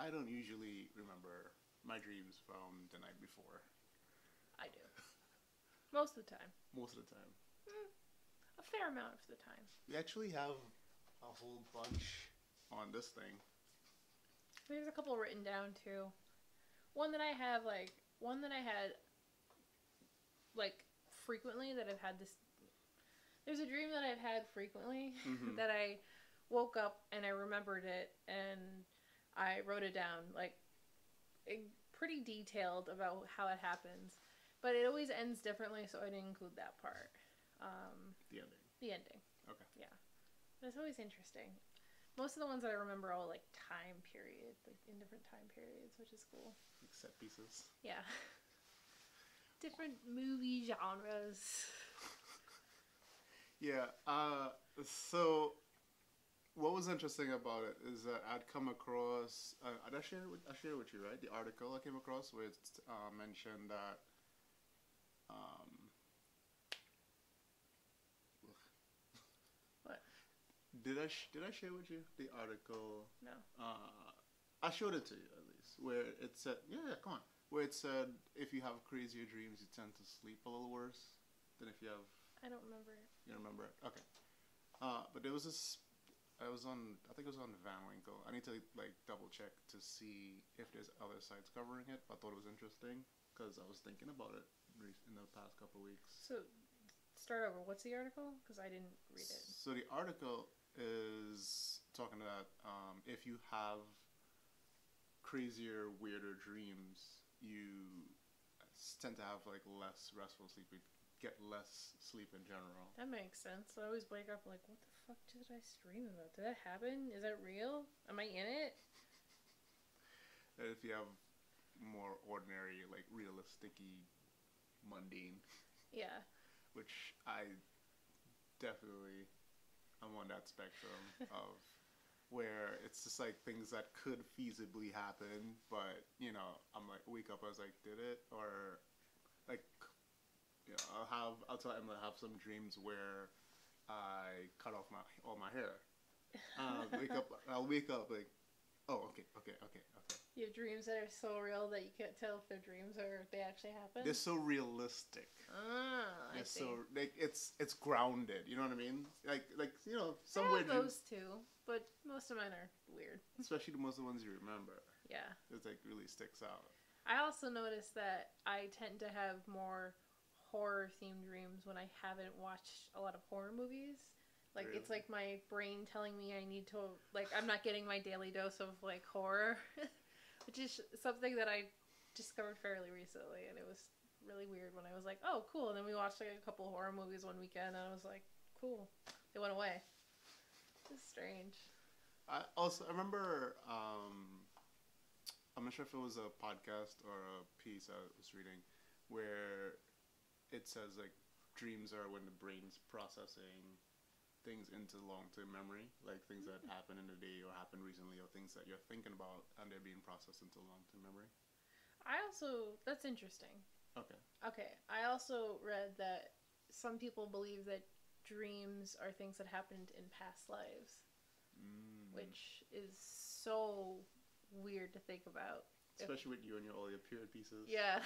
I don't usually remember my dreams from the night before. I do. Most of the time. Most of the time. A fair amount of the time. We actually have a whole bunch on this thing. There's a couple written down too. One that I have, one that I had, frequently that I've had this. There's a dream that I've had frequently that I woke up and I remembered it and I wrote it down, pretty detailed about how it happens. But it always ends differently, so I didn't include that part. The ending. The ending. Okay. Yeah. But it's always interesting. Most of the ones that I remember are all time period, in different time periods, which is cool. Like set pieces. Yeah. Different movie genres. Yeah. So what was interesting about it is that I'd come across. I shared with you, right? The article I came across where it mentioned that. What? Did I share with you the article? No. I showed it to you at least, where it said, yeah, come on, where it said if you have crazier dreams, you tend to sleep a little worse than if you have. I don't remember it. You remember it? Okay. But there was this. I think it was on Van Winkle. I need to double check to see if there's other sites covering it. But I thought it was interesting because I was thinking about it in the past couple of weeks. So, start over. What's the article? Because I didn't read it. So the article is talking about if you have crazier, weirder dreams, you tend to have less restful sleep. You get less sleep in general. That makes sense. I always wake up what the fuck did I dream about? Did that happen? Is that real? Am I in it? And if you have more ordinary, realistic-y, mundane. Yeah. Which I definitely I'm on that spectrum of where it's just things that could feasibly happen, but I'm wake up, I was did it? Or I'm gonna have some dreams where I cut off all my hair. I'll wake up oh, okay. You have dreams that are so real that you can't tell if they're dreams or if they actually happen? They're so realistic. I see. So it's grounded. You know what I mean? Some I weird have those too, but most of mine are weird. Especially most of the ones you remember. Yeah. It's really sticks out. I also noticed that I tend to have more horror-themed dreams when I haven't watched a lot of horror movies. Really? It's my brain telling me I need to, I'm not getting my daily dose of, horror. Which is something that I discovered fairly recently, and it was really weird when I was oh, cool. And then we watched a couple horror movies one weekend, and I was cool. They went away. It's strange. I remember, I'm not sure if it was a podcast or a piece I was reading, where it says dreams are when the brain's processing things into long-term memory, things that happened in the day or happened recently or things that you're thinking about and they're being processed into long-term memory. That's interesting. Okay. I also read that some people believe that dreams are things that happened in past lives, which is so weird to think about. Especially with you and all your period pieces. Yeah.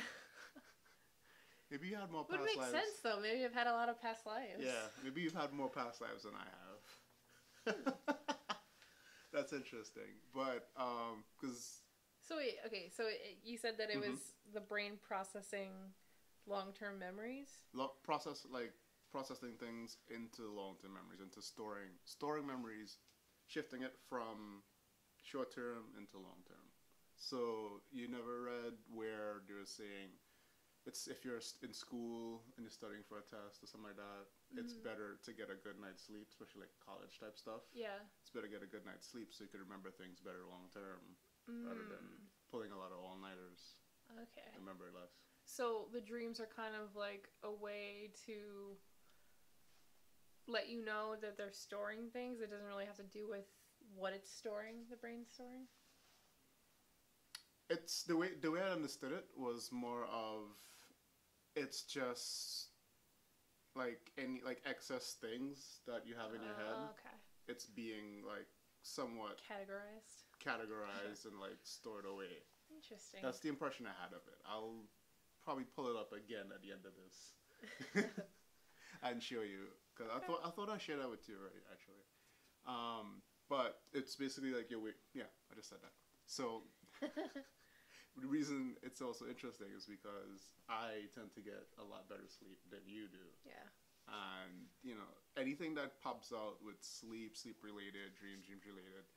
Maybe you had more past lives. Would make sense, though. Maybe I've had a lot of past lives. Yeah, maybe you've had more past lives than I have. That's interesting. But, because... So wait, okay, so you said that it was the brain processing long-term memories? Processing things into long-term memories, into storing memories, shifting it from short-term into long-term. So you never read where they were saying... It's if you're in school and you're studying for a test or something like that, it's better to get a good night's sleep, especially college type stuff. Yeah. It's better to get a good night's sleep so you can remember things better long term rather than pulling a lot of all-nighters. Okay. Remember it less. So the dreams are kind of a way to let you know that they're storing things. It doesn't really have to do with what it's storing, the brain's storing? It's the way I understood it was more of it's just any excess things that you have in your head. Okay. It's being somewhat categorized and like stored away. Interesting. That's the impression I had of it. I'll probably pull it up again at the end of this and show you, because I thought I shared that with you already, actually. But it's basically like your way. Yeah, I just said that. So the reason it's also interesting is because I tend to get a lot better sleep than you do. Yeah. And anything that pops out with sleep related, dreams related,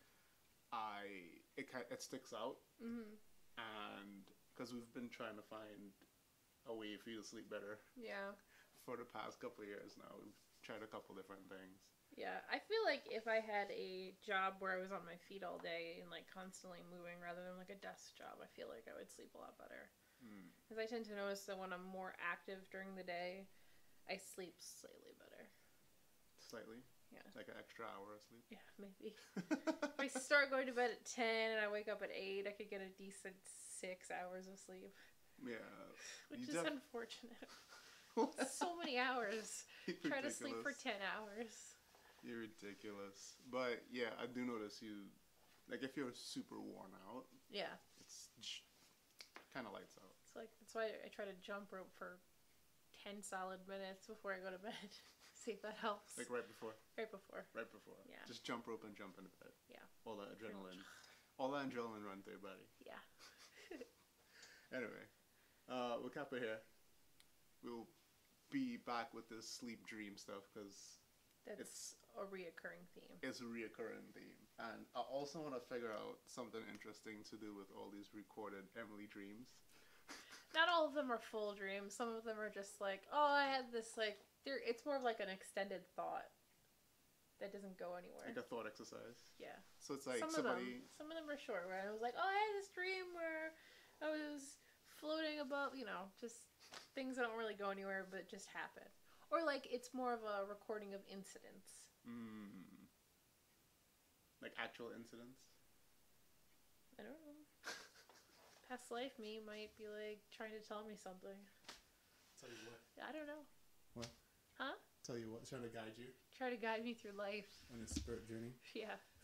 it sticks out. Mhm. And because we've been trying to find a way for you to sleep better Yeah. for the past couple of years now, we've tried a couple different things. Yeah, I feel like if I had a job where I was on my feet all day and like constantly moving rather than like a desk job, I feel like I would sleep a lot better. Because I tend to notice that when I'm more active during the day, I sleep slightly better. Slightly? Yeah. Like an extra hour of sleep? Yeah, maybe. If I start going to bed at 10 and I wake up at 8, I could get a decent 6 hours of sleep. Yeah. Which is unfortunate. So many hours. Try to sleep for 10 hours. You're ridiculous. But yeah, I do notice you, like if you're super worn out, yeah, it's kind of lights out. It's like, that's why I try to jump rope for 10 solid minutes before I go to bed. See if that helps. Like right before? Right before. Right before. Yeah. Just jump rope and jump into bed. Yeah. All that adrenaline. All that adrenaline run through your body. Yeah. Anyway, we'll cap it here. We'll be back with this sleep dream stuff because it's a reoccurring theme. It's a reoccurring theme. And I also want to figure out something interesting to do with all these recorded Emily dreams. Not all of them are full dreams. Some of them are just like, oh, I had this like... It's more of like an extended thought that doesn't go anywhere. Like a thought exercise. Yeah. So it's like some of them are short, where I was like, oh, I had this dream where I was floating above, just things that don't really go anywhere but just happen. Or like it's more of a recording of incidents. Like actual incidents? I don't know. Past life me might be like trying to tell me something. Tell you what? I don't know. What? Huh? Tell you what? Trying to guide you? Try to guide me through life. On your spirit journey? Yeah.